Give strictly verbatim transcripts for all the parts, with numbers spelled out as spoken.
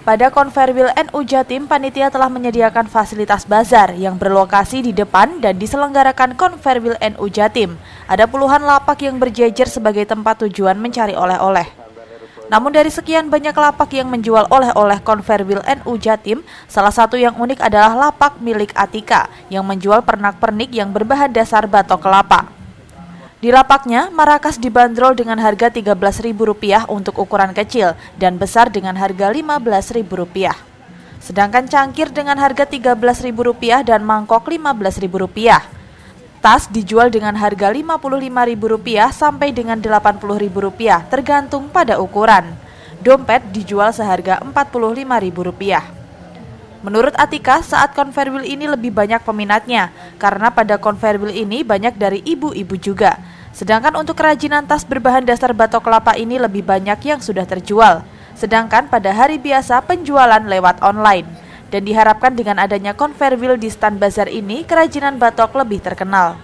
Pada Konferwil N U Jatim, panitia telah menyediakan fasilitas bazar yang berlokasi di depan dan diselenggarakan Konferwil N U Jatim. Ada puluhan lapak yang berjejer sebagai tempat tujuan mencari oleh-oleh. Namun dari sekian banyak lapak yang menjual oleh-oleh Konferwil N U Jatim, salah satu yang unik adalah lapak milik Atika yang menjual pernak-pernik yang berbahan dasar batok kelapa. Di lapaknya, marakas dibanderol dengan harga tiga belas ribu rupiah untuk ukuran kecil dan besar dengan harga lima belas ribu rupiah. Sedangkan cangkir dengan harga tiga belas ribu rupiah dan mangkok lima belas ribu rupiah. Tas dijual dengan harga lima puluh lima ribu rupiah sampai dengan delapan puluh ribu rupiah tergantung pada ukuran. Dompet dijual seharga empat puluh lima ribu rupiah. Menurut Atika, saat Konferwil ini lebih banyak peminatnya, karena pada Konferwil ini banyak dari ibu-ibu juga. Sedangkan untuk kerajinan tas berbahan dasar batok kelapa ini lebih banyak yang sudah terjual. Sedangkan pada hari biasa penjualan lewat online. Dan diharapkan dengan adanya Konferwil di stand bazar ini, kerajinan batok lebih terkenal.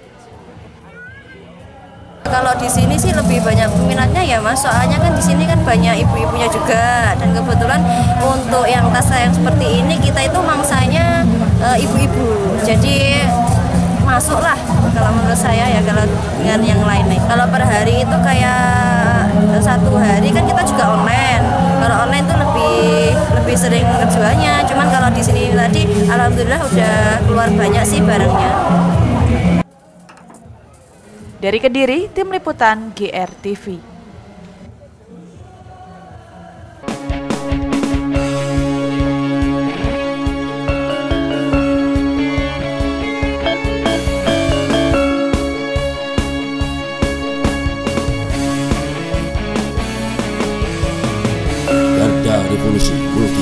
Kalau di sini sih lebih banyak peminatnya ya Mas, soalnya kan di sini kan banyak ibu-ibunya juga, dan kebetulan untuk yang tas yang seperti ini kita itu mangsanya e, ibu-ibu, jadi masuklah kalau menurut saya ya kalau dengan yang lain nih. Kalau per hari itu kayak satu hari kan kita juga online, kalau online tuh lebih lebih sering kejualnya, cuman kalau di sini tadi alhamdulillah udah keluar banyak sih barangnya. Dari Kediri, Tim Liputan G R T V. Garda Revolusi